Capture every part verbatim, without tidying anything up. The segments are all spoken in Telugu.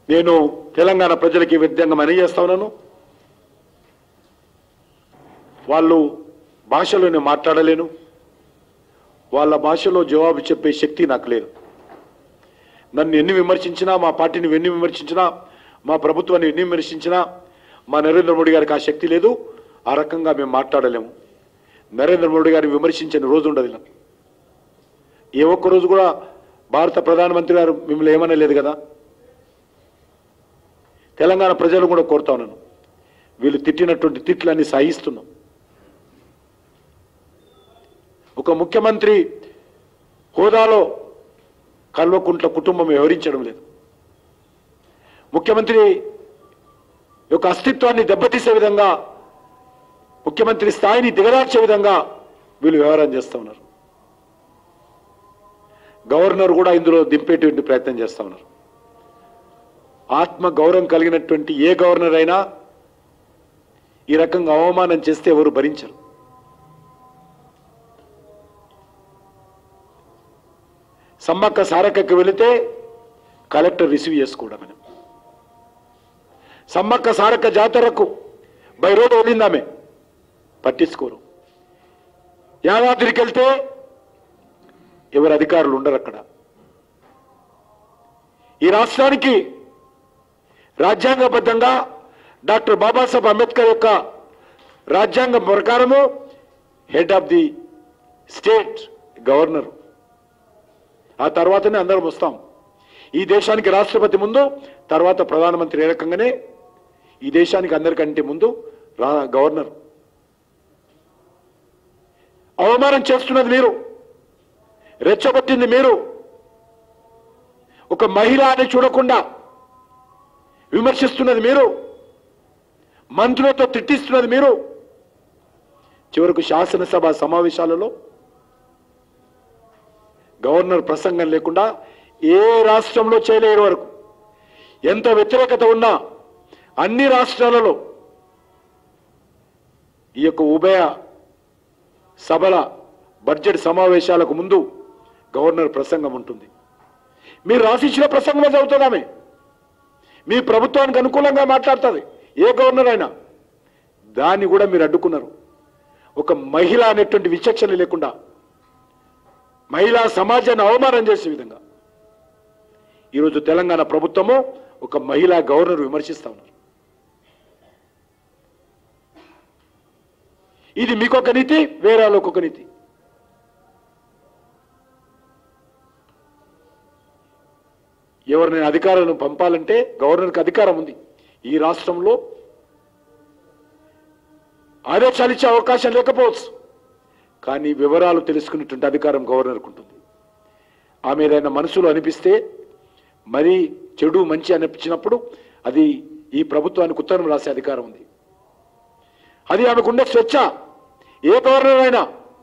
నేను తెలంగాణ ప్రజలకి విధంగా మనవి చేస్తా ఉన్నాను. వాళ్ళు భాషలో నేను మాట్లాడలేను, వాళ్ళ భాషలో జవాబు చెప్పే శక్తి నాకు లేదు. నన్ను ఎన్ని విమర్శించినా, మా పార్టీని ఎన్ని విమర్శించినా, మా ప్రభుత్వాన్ని ఎన్ని విమర్శించినా మా నరేంద్ర మోడీ గారికి ఆ శక్తి లేదు. ఆ రకంగా మేము మాట్లాడలేము. నరేంద్ర మోడీ గారిని విమర్శించిన రోజు ఉండదు. నాకు ఏ ఒక్క రోజు కూడా భారత ప్రధానమంత్రి గారు మిమ్మల్ని ఏమన్నా లేదు కదా. తెలంగాణ ప్రజలు కూడా కోరుతా ఉన్నాను, వీళ్ళు తిట్టినటువంటి తిట్లన్నీ సహిస్తున్నాం. ఒక ముఖ్యమంత్రి హోదాలో కల్వకుంట్ల కుటుంబం వ్యవహరించడం లేదు. ముఖ్యమంత్రి యొక్క అస్తిత్వాన్ని దెబ్బతీసే విధంగా, ముఖ్యమంత్రి స్థాయిని దిగదార్చే విధంగా వీళ్ళు వ్యవహారం చేస్తూ ఉన్నారు. గవర్నర్ కూడా ఇందులో దింపేటువంటి ప్రయత్నం చేస్తూ ఉన్నారు. ఆత్మ గౌరవం కలిగినటువంటి ఏ గవర్నర్ అయినా ఈ రకంగా అవమానం చేస్తే ఎవరు భరించరు. సమ్మక్క సారక్కకి వెళితే కలెక్టర్ రిసీవ్ చేసుకోవడం, మనం సమ్మక్క సారక్క జాతరకు బై రోడ్ వెళ్ళిందామే పట్టించుకోరు. యాదాద్రికి వెళ్తే ఎవరు అధికారులు ఉండరు. అక్కడ ఈ రాష్ట్రానికి రాజ్యాంగబద్ధంగా డాక్టర్ బాబాసాహెబ్ అంబేద్కర్ యొక్క రాజ్యాంగం ప్రకారము head of the state governor. ఆ తర్వాతనే అందరం వస్తాం. ఈ దేశానికి రాష్ట్రపతి ముందు, తర్వాత ప్రధానమంత్రి. ఏ రకంగానే ఈ దేశానికి అందరికంటే ముందు రా గవర్నర్. అవమానం చేస్తున్నది మీరు, రెచ్చగొట్టింది మీరు. ఒక మహిళ అని చూడకుండా విమర్శిస్తున్నది మీరు, మంత్రులతో తిట్టిస్తున్నది మీరు. చివరకు శాసనసభ సమావేశాలలో గవర్నర్ ప్రసంగం లేకుండా ఏ రాష్ట్రంలో చేయలేని వరకు, ఎంత వ్యతిరేకత ఉన్నా అన్ని రాష్ట్రాలలో ఈ యొక్క ఉభయ సభల బడ్జెట్ సమావేశాలకు ముందు గవర్నర్ ప్రసంగం ఉంటుంది. మీరు రాసిచ్చిన ప్రసంగమే చదువుతుందామే, మీ ప్రభుత్వానికి అనుకూలంగా మాట్లాడుతుంది ఏ గవర్నర్ అయినా. దాన్ని కూడా మీరు అడ్డుకున్నారు. ఒక మహిళ అనేటువంటి విచక్షణ లేకుండా మహిళా సమాజాన్ని అవమానం చేసే విధంగా ఈరోజు తెలంగాణ ప్రభుత్వము ఒక మహిళా గవర్నర్ విమర్శిస్తా ఉన్నారు. ఇది మీకొక నీతి, వేరే వాళ్ళకు ఒక నీతి. ఎవరినైనా అధికారులను పంపాలంటే గవర్నర్కి అధికారం ఉంది. ఈ రాష్ట్రంలో ఆదేశాలు ఇచ్చే అవకాశం లేకపోవచ్చు, కానీ వివరాలు తెలుసుకునేటువంటి అధికారం గవర్నర్కు ఉంటుంది. ఆమె ఏదైనా మనసులో అనిపిస్తే, మరీ చెడు మంచి అనిపించినప్పుడు అది ఈ ప్రభుత్వానికి ఉత్తరం రాసే అధికారం ఉంది. అది ఆమెకుండే స్వేచ్ఛ. ఏ గవర్నర్ అయినా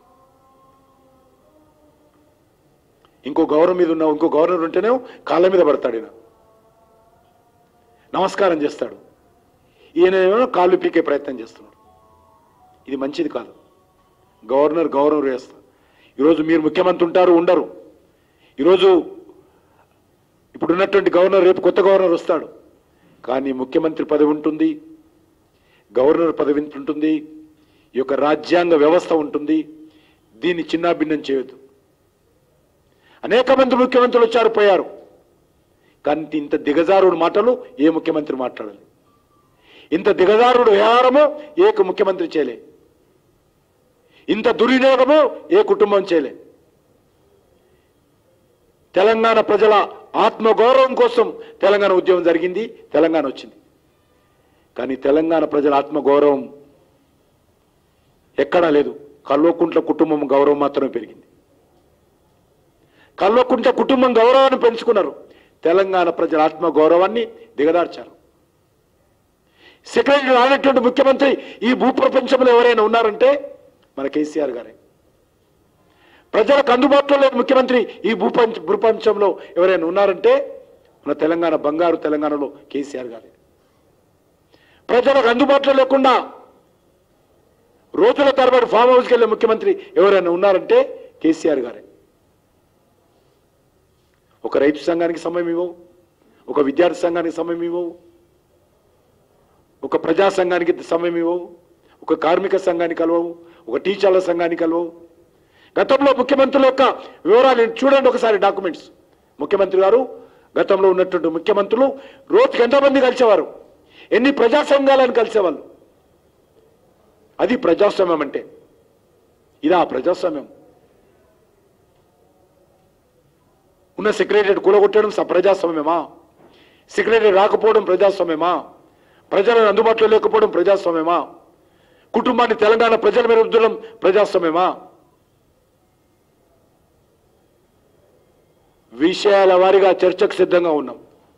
ఇంకో గవర్నర్ మీద ఉన్న ఇంకో గవర్నర్ ఉంటేనే కాళ్ళ మీద పడతాడు, ఈయన నమస్కారం చేస్తాడు, ఈయన ఏమో కాళ్ళు పీకే ప్రయత్నం చేస్తున్నాడు. ఇది మంచిది కాదు. గవర్నర్ గౌరవం చేస్తారు. ఈరోజు మీరు ముఖ్యమంత్రి ఉంటారు, ఉండరు. ఈరోజు ఇప్పుడున్నటువంటి గవర్నర్ రేపు కొత్త గవర్నర్ వస్తాడు, కానీ ముఖ్యమంత్రి పదవి ఉంటుంది, గవర్నర్ పదవి ఉంటుంది, ఈ యొక్క రాజ్యాంగ వ్యవస్థ ఉంటుంది. దీన్ని చిన్నాభిన్నం చేయొద్దు. అనేక మంది ముఖ్యమంత్రులు వచ్చారు, పోయారు, కానీ ఇంత దిగజారుడు మాటలు ఏ ముఖ్యమంత్రి మాట్లాడాలి? ఇంత దిగజారుడు వ్యవహారము ఏ ముఖ్యమంత్రి చేయలే. ఇంత దుర్వినియోగము ఏ కుటుంబం చేయలే. తెలంగాణ ప్రజల ఆత్మగౌరవం కోసం తెలంగాణ ఉద్యమం జరిగింది, తెలంగాణ వచ్చింది. కానీ తెలంగాణ ప్రజల ఆత్మగౌరవం ఎక్కడా లేదు. కల్వకుంట్ల కుటుంబం గౌరవం మాత్రమే పెరిగింది. కల్వకుంట్ల కుటుంబం గౌరవాన్ని పెంచుకున్నారు, తెలంగాణ ప్రజల ఆత్మగౌరవాన్ని దిగదార్చారు. సెక్రటరీ రానటువంటి ముఖ్యమంత్రి ఈ భూప్రపంచంలో ఎవరైనా ఉన్నారంటే మన కేసీఆర్ గారే. ప్రజలకు అందుబాటులో లేని ముఖ్యమంత్రి ఈ భూపంచ భూప్రపంచంలో ఎవరైనా ఉన్నారంటే మన తెలంగాణ బంగారు తెలంగాణలో కేసీఆర్ గారే. ప్రజలకు అందుబాటులో లేకుండా రోజుల తరబడి ఫామ్ హౌస్కి వెళ్ళే ముఖ్యమంత్రి ఎవరైనా ఉన్నారంటే కేసీఆర్ గారే. ఒక రైతు సంఘానికి సమయం ఇవ్వవు, ఒక విద్యార్థి సంఘానికి సమయం ఇవ్వవు, ఒక ప్రజా సంఘానికి సమయం ఇవ్వవు, ఒక కార్మిక సంఘానికి కలవవు, ఒక టీచర్ల సంఘానికి కలవవు. గతంలో ముఖ్యమంత్రుల యొక్క వివరాలు చూడండి ఒకసారి డాక్యుమెంట్స్. ముఖ్యమంత్రి గారు గతంలో ఉన్నటువంటి ముఖ్యమంత్రులు రోజుకి ఎంతమంది కలిసేవారు, ఎన్ని ప్రజా సంఘాలను కలిసేవాళ్ళు. అది ప్రజాస్వామ్యం అంటే. ఇదా ప్రజాస్వామ్యం? ఉన్న సెక్రటరీ కూలగొట్టడం ప్రజాస్వామ్యమా? సెక్రటరీ రాకపోవడం ప్రజాస్వామ్యమా? ప్రజలను అందుబాటులో లేకపోవడం ప్రజాస్వామ్యమా? కుటుంబాన్ని తెలంగాణ ప్రజల మీద రుద్దడం ప్రజాస్వామ్యమా? విషయాల వారీగా చర్చకు సిద్ధంగా ఉన్నాం.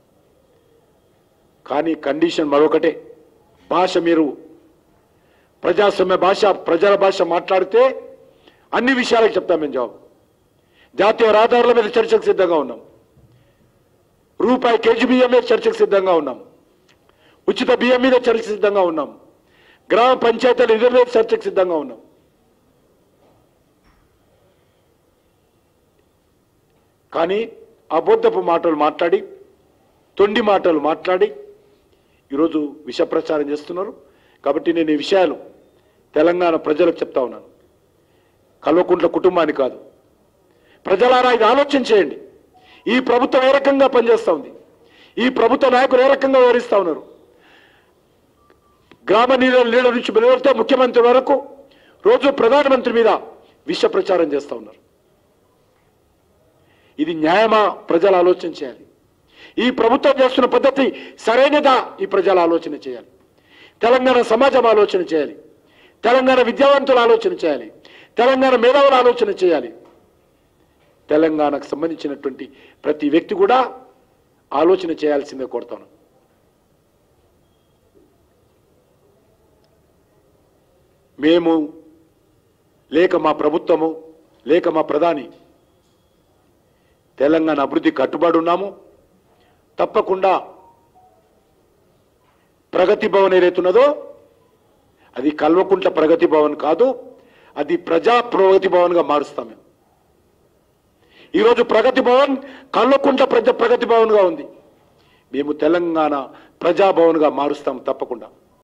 కానీ కండిషన్ మరొకటే, భాష మీరు ప్రజాస్వామ్య భాష, ప్రజల భాష మాట్లాడితే అన్ని విషయాలకు చెప్తాం మేము జవాబు. జాతీయ రహదారుల మీద చర్చకు సిద్ధంగా ఉన్నాం, రూపాయి కేజీ బియ్యం మీద చర్చకు సిద్ధంగా ఉన్నాం, ఉచిత బియ్యం మీద చర్చకు సిద్ధంగా ఉన్నాం, గ్రామ పంచాయతీల నిధుల మీద చర్చకు సిద్ధంగా ఉన్నాం. కానీ అబద్ధపు మాటలు మాట్లాడి, తొండి మాటలు మాట్లాడి ఈరోజు విష ప్రచారం చేస్తున్నారు. కాబట్టి నేను ఈ విషయాలు తెలంగాణ ప్రజలకు చెప్తా ఉన్నాను, కల్వకుంట్ల కుటుంబాన్ని కాదు. ప్రజలారా ఇది ఆలోచన చేయండి. ఈ ప్రభుత్వం ఏ రకంగా పనిచేస్తూ ఉంది, ఈ ప్రభుత్వ నాయకులు ఏ రకంగా వివరిస్తూ ఉన్నారు. గ్రామ నీళ్ళ నీళ్ళ నుంచి బెదిరితే ముఖ్యమంత్రి వరకు రోజు ప్రధానమంత్రి మీద విష ప్రచారం చేస్తూ ఉన్నారు. ఇది న్యాయమా? ప్రజలు ఆలోచన చేయాలి. ఈ ప్రభుత్వం చేస్తున్న పద్ధతి సరైనదా? ఈ ప్రజలు ఆలోచన చేయాలి. తెలంగాణ సమాజం ఆలోచన చేయాలి, తెలంగాణ విద్యావంతులు ఆలోచన చేయాలి, తెలంగాణ మేధావులు ఆలోచన చేయాలి. తెలంగాణకు సంబంధించినటువంటి ప్రతి వ్యక్తి కూడా ఆలోచన చేయాల్సిందే కోరుతాను. మేము లేక మా ప్రభుత్వము లేక మా ప్రధాని తెలంగాణ అభివృద్ధి కట్టుబడి ఉన్నాము. తప్పకుండా ప్రగతి భవన్ ఏదైతున్నదో అది కల్వకుంట్ల ప్రగతి భవన్ కాదు, అది ప్రజా ప్రగతి భవన్గా మారుస్తాం మేము. ఈరోజు ప్రగతి భవన్ కల్వకుంట్ల ప్రజా ప్రగతి భవన్గా ఉంది, మేము తెలంగాణ ప్రజాభవన్గా మారుస్తాం తప్పకుండా.